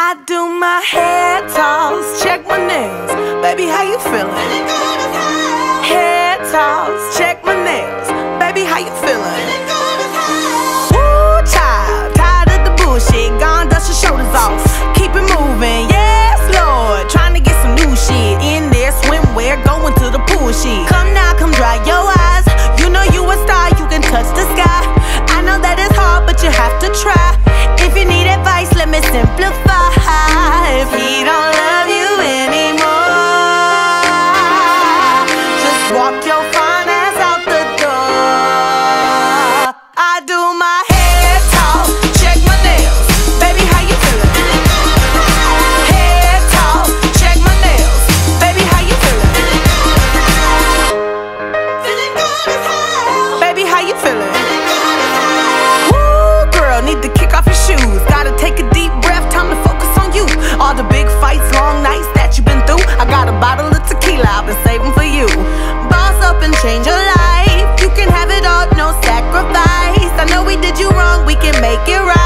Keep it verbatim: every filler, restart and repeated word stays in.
I do my hair toss, check my nails. Baby, how you feeling? Hair toss, check my nails. Baby, how you feeling? Woo, child, tired of the bullshit. Gone, dust your shoulders off. Keep it moving, yes, Lord. Trying to get some new shit in there. Swimwear, going to the pool shit. Come now, come dry your eyes. You know you a star, you can touch the sky. I know that it's hard, but you have to try. If you need advice, let me simplify. If he don't love you anymore, just walk your fine ass out the door. I do my hair talk, check my nails. Baby, how you feeling? Hair talk, check my nails. Baby, how you feeling? Feeling good as hell. Baby, how you feeling? Woo, girl, need to kick off your shoes. Gotta take a deep breath, time to focus on you. All the big fights, long nights that you've been through. I got a bottle of tequila I've been saving for you. Boss up and change your life. You can have it all, no sacrifice. I know we did you wrong, we can make it right.